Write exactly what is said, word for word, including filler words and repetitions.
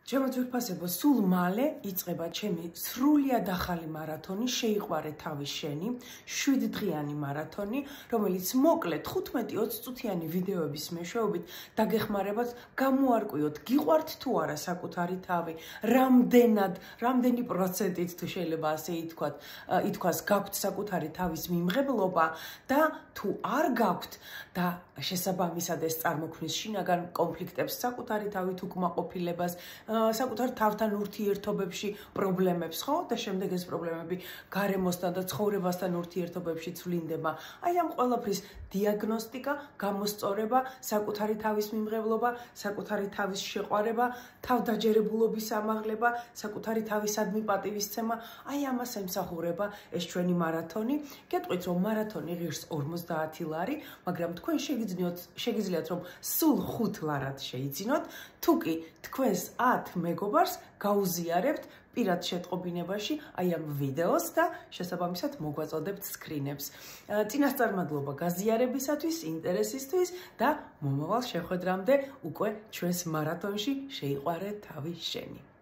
ჩემო ძვირფასებო, სულ მალე იწყება ჩემი სრულიად ახალი მარათონი, შეიყვარე თავის შენი, შვიდდღიანი მარათონი, რომელიც მოკლედ თხუთმეტი ოცი წუთიანი ვიდეოების მეშვეობით დაგეხმარებათ გამოარკვიოთ, გიყვართ თუ არა საკუთარი თავი, რამდენად, რამდენი პროცენტით თუ შეიძლება ასე ითქვათ, ითქვას, გაქვთ საკუთარი თავის მიმღებლობა და თუ არ გაქვთ და შესაბამისად ეს წარმოქმნის შინაგან კონფლიქტებს, საკუთარი თავით უკმაყოფილებას, საკუთარ თავთან ურთიერთობებში პრობლემებს, ხო? და შემდეგ ეს პრობლემები გარემოსთან და ცხოვრებასთან ურთიერთობებში ცვლინდება. აი ამ ყველაფრის დიაგნოსტიკა, გამოსწორება, საკუთარი თავის მიმღებლობა, საკუთარი თავის შეყვარება, თავდაჯერებულობის ამაღლება, საკუთარი თავისადმი პატივისცემა, აი ამას ემსახურება ეს ჩვენი მარათონი. გეტყვით, რომ მარათონი ღირს ორმოცდაათი ლარი, მაგრამ თქვენ შეგიძლიათ, შეგიძლიათ რომ სულ ხუთ ლარად შეიძინოთ, თუ კი თქვენს ათ მეგობარს გაუზიარებთ პირად შეტყობინებაში აი ამ ვიდეოს და შესაბამისად მოგვაწოდებთ სკრინებს. წინასწარმადლობა გაზიარებისათვის, ინტერესისთვის და მომავალ შეხვედრამდე უკვე ჩვენს მარათონში შეიყვარე თავის შენი.